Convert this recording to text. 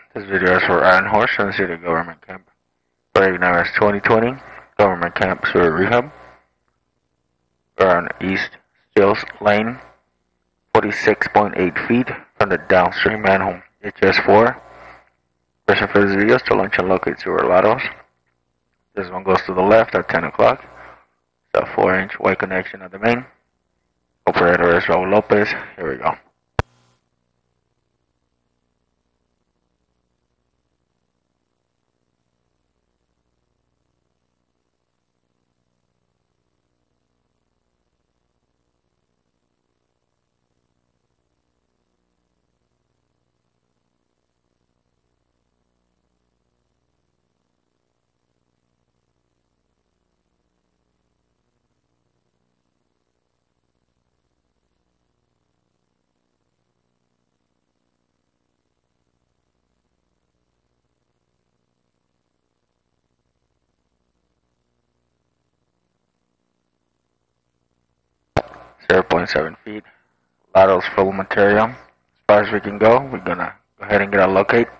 This video is for Iron Horse and City Government Camp. Right now is 2020. Government Camp Sewer Rehab. We're on East Stills Lane, 46.8 feet from the downstream manhole. HS4. Pressure for this video is to launch and locate sewer laterals. This one goes to the left at 10 o'clock. It's a 4-inch white connection at the main. Operator is Raul Lopez. Here we go. .7 feet. Laterals full material. As far as we can go, we're gonna go ahead and get our locate.